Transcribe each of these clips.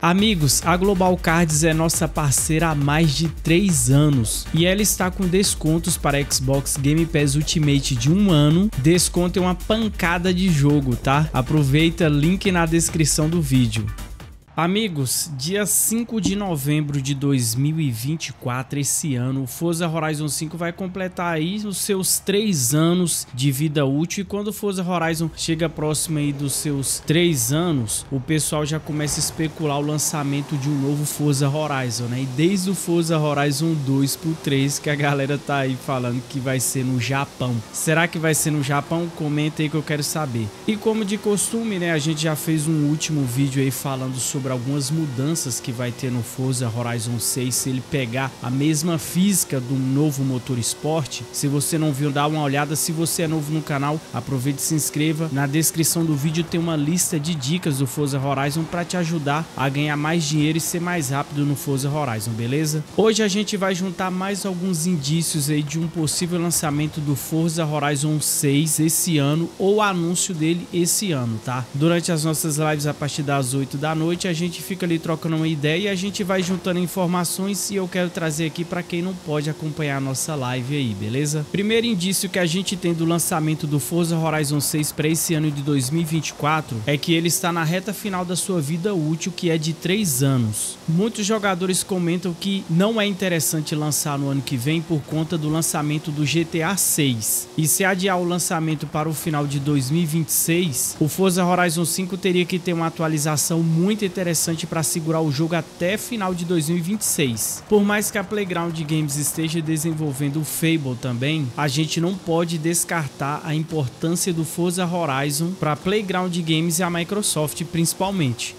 Amigos, a Global Cards é nossa parceira há mais de 3 anos e ela está com descontos para Xbox Game Pass Ultimate de 1 ano. Desconto é uma pancada de jogo, tá? Aproveita, link na descrição do vídeo. Amigos, dia 5 de novembro de 2024, esse ano, o Forza Horizon 5 vai completar aí os seus 3 anos de vida útil. E quando o Forza Horizon chega próximo aí dos seus 3 anos, o pessoal já começa a especular o lançamento de um novo Forza Horizon, né? E desde o Forza Horizon 2 pro 3 que a galera tá aí falando que vai ser no Japão. Será que vai ser no Japão? Comenta aí que eu quero saber. E como de costume, né, a gente já fez um último vídeo aí falando sobre algumas mudanças que vai ter no Forza Horizon 6 se ele pegar a mesma física do novo motor esporte. Se você não viu, dá uma olhada. Se você é novo no canal, aproveite e se inscreva. Na descrição do vídeo tem uma lista de dicas do Forza Horizon para te ajudar a ganhar mais dinheiro e ser mais rápido no Forza Horizon, beleza? Hoje a gente vai juntar mais alguns indícios aí de um possível lançamento do Forza Horizon 6 esse ano ou anúncio dele esse ano, tá? Durante as nossas lives a partir das 8 da noite a gente fica ali trocando uma ideia e a gente vai juntando informações e eu quero trazer aqui para quem não pode acompanhar a nossa live aí, beleza? Primeiro indício que a gente tem do lançamento do Forza Horizon 6 para esse ano de 2024 é que ele está na reta final da sua vida útil, que é de 3 anos. Muitos jogadores comentam que não é interessante lançar no ano que vem por conta do lançamento do GTA 6. E se adiar o lançamento para o final de 2026, o Forza Horizon 5 teria que ter uma atualização muito interessante para segurar o jogo até final de 2026. Por mais que a Playground Games esteja desenvolvendo o Fable também, a gente não pode descartar a importância do Forza Horizon para a Playground Games e a Microsoft principalmente.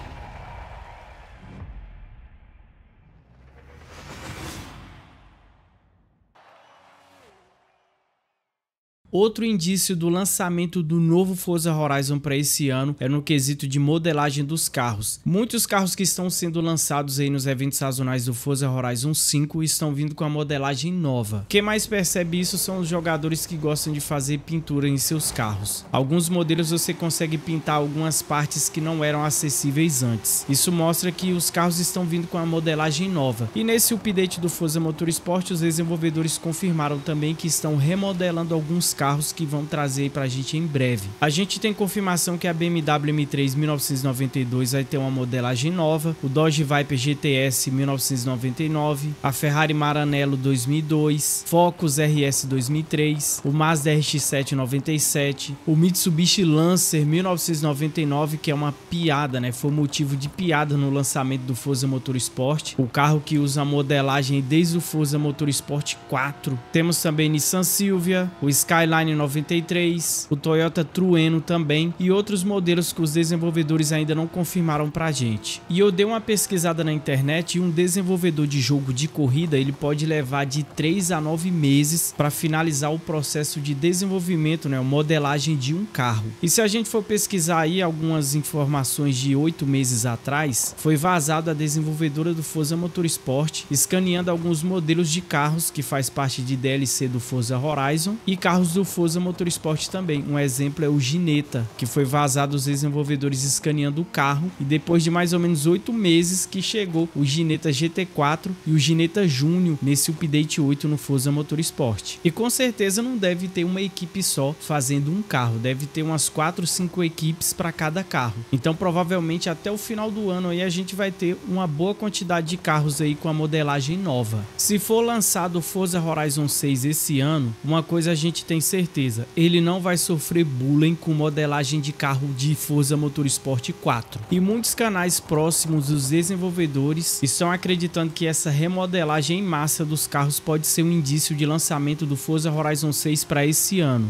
Outro indício do lançamento do novo Forza Horizon para esse ano é no quesito de modelagem dos carros. Muitos carros que estão sendo lançados aí nos eventos sazonais do Forza Horizon 5 estão vindo com a modelagem nova. Quem mais percebe isso são os jogadores que gostam de fazer pintura em seus carros. Alguns modelos você consegue pintar algumas partes que não eram acessíveis antes. Isso mostra que os carros estão vindo com a modelagem nova. E nesse update do Forza Motorsport, os desenvolvedores confirmaram também que estão remodelando alguns carros que vão trazer pra gente em breve. A gente tem confirmação que a BMW M3 1992 vai ter uma modelagem nova, o Dodge Viper GTS 1999, a Ferrari Maranello 2002, Focus RS 2003, o Mazda RX-7 97, o Mitsubishi Lancer 1999, que é uma piada, né? Foi motivo de piada no lançamento do Forza Motorsport, o carro que usa a modelagem desde o Forza Motorsport 4. Temos também Nissan Silvia, o Skyline 93, o Toyota Trueno também e outros modelos que os desenvolvedores ainda não confirmaram pra gente. E eu dei uma pesquisada na internet e um desenvolvedor de jogo de corrida ele pode levar de 3 a 9 meses para finalizar o processo de desenvolvimento, né, a modelagem de um carro. E se a gente for pesquisar aí algumas informações de 8 meses atrás, foi vazado a desenvolvedora do Forza Motorsport escaneando alguns modelos de carros que faz parte de DLC do Forza Horizon e carros do Forza Motorsport também. Um exemplo é o Gineta, que foi vazado os desenvolvedores escaneando o carro e depois de mais ou menos 8 meses que chegou o Gineta GT4 e o Gineta Júnior nesse update 8 no Forza Motorsport. E com certeza não deve ter uma equipe só fazendo um carro, deve ter umas 4, 5 equipes para cada carro. Então provavelmente até o final do ano aí a gente vai ter uma boa quantidade de carros aí com a modelagem nova. Se for lançado o Forza Horizon 6 esse ano, uma coisa a gente tem certeza, ele não vai sofrer bullying com modelagem de carro de Forza Motorsport 4. E muitos canais próximos dos desenvolvedores estão acreditando que essa remodelagem em massa dos carros pode ser um indício de lançamento do Forza Horizon 6 para esse ano.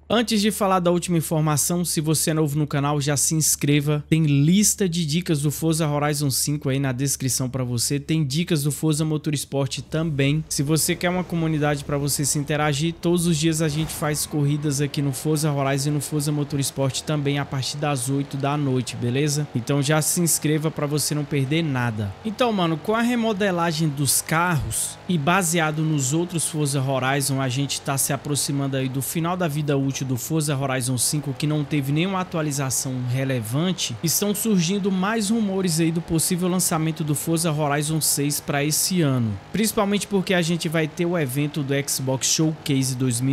Antes de falar da última informação, se você é novo no canal, já se inscreva. Tem lista de dicas do Forza Horizon 5 aí na descrição para você. Tem dicas do Forza Motorsport também. Se você quer uma comunidade para você se interagir, todos os dias a gente faz corridas aqui no Forza Horizon e no Forza Motorsport também a partir das 8 da noite, beleza? Então já se inscreva para você não perder nada. Então, mano, com a remodelagem dos carros e baseado nos outros Forza Horizon, a gente tá se aproximando aí do final da vida útil do Forza Horizon 5, que não teve nenhuma atualização relevante. Estão surgindo mais rumores aí do possível lançamento do Forza Horizon 6 para esse ano, principalmente porque a gente vai ter o evento do Xbox Showcase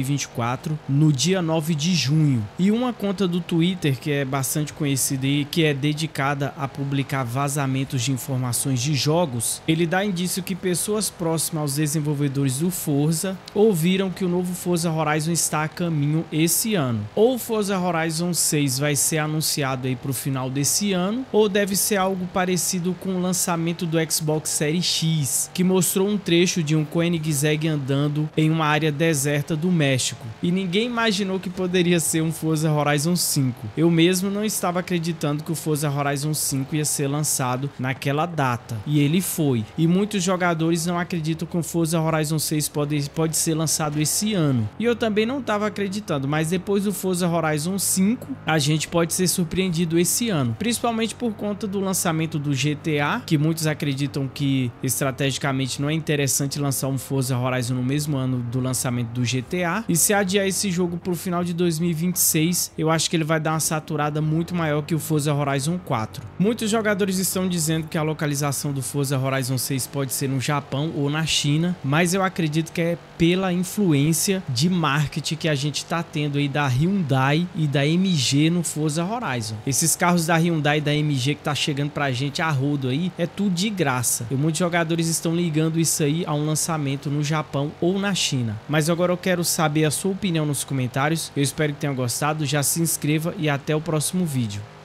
2024 no dia 9 de junho, e uma conta do Twitter que é bastante conhecida e que é dedicada a publicar vazamentos de informações de jogos, ele dá indício que pessoas próximas aos desenvolvedores do Forza ouviram que o novo Forza Horizon está a caminho esse ano. Ou o Forza Horizon 6 vai ser anunciado aí para o final desse ano, ou deve ser algo parecido com o lançamento do Xbox Series X, que mostrou um trecho de um Koenigsegg andando em uma área deserta do México, e ninguém imaginou que poderia ser um Forza Horizon 5. Eu mesmo não estava acreditando que o Forza Horizon 5 ia ser lançado naquela data, e ele foi. E muitos jogadores não acreditam que o Forza Horizon 6 pode ser lançado esse ano, e eu também não estava acreditando, mas depois do Forza Horizon 5 a gente pode ser surpreendido esse ano, principalmente por conta do lançamento do GTA, que muitos acreditam que estrategicamente não é interessante lançar um Forza Horizon no mesmo ano do lançamento do GTA, e se adiar esse jogo para o final de 2026, eu acho que ele vai dar uma saturada muito maior que o Forza Horizon 4. Muitos jogadores estão dizendo que a localização do Forza Horizon 6 pode ser no Japão ou na China, mas eu acredito que é pela influência de marketing que a gente está tendo aí da Hyundai e da MG no Forza Horizon. Esses carros da Hyundai e da MG que tá chegando pra gente a rodo aí, é tudo de graça. E muitos jogadores estão ligando isso aí a um lançamento no Japão ou na China. Mas agora eu quero saber a sua opinião nos comentários. Eu espero que tenha gostado, já se inscreva e até o próximo vídeo.